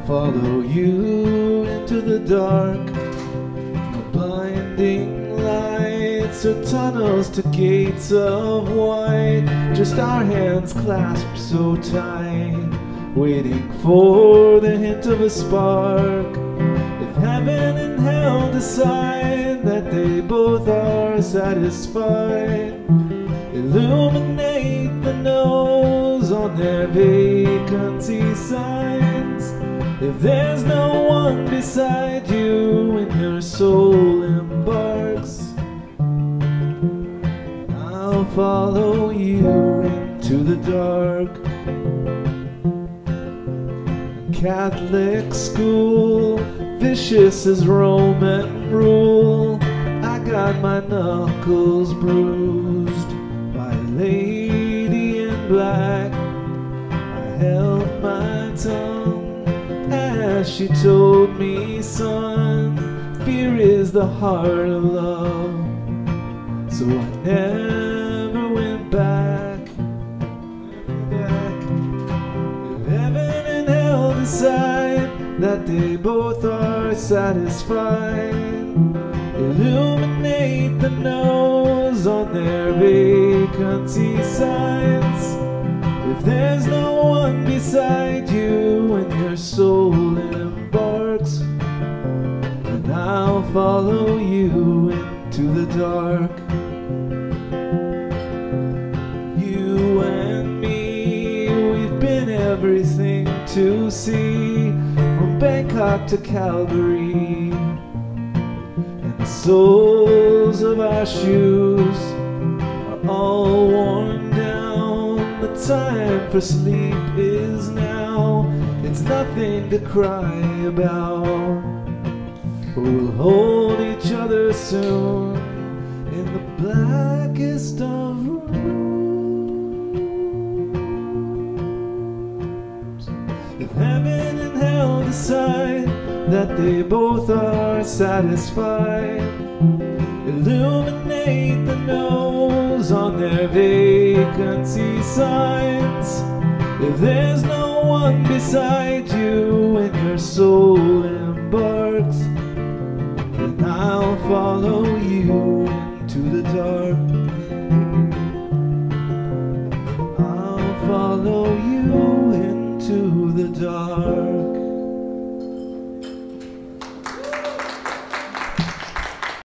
follow you into the dark. No blinding lights or tunnels to gates of white, just our hands clasped so tight, waiting for the hint of a spark. If heaven and hell decide that they both are satisfied, illuminate the nose on their vacancy signs. If there's no one beside you when your soul embarks, I'll follow you into the dark. Catholic school, vicious as Roman rule, I got my knuckles bruised by a lady in black. I held my tongue as she told me, son, fear is the heart of love. So I never went back. If heaven and hell decide that they both are satisfied, illuminate the nose on their vacancy signs. If there's no one beside you when your soul embarks, then I'll follow you into the dark. You and me, we've been everything to see, from Bangkok to Calgary, and the soles of our shoes are all worn down. The time for sleep is now. It's nothing to cry about, but we'll hold each other soon in the blackest of rooms. If heaven and hell decide that they both are satisfied, illuminate the nose on their vacancy signs. If there's no one beside you when your soul embarks, then I'll follow you into the dark. I'll follow you into the dark.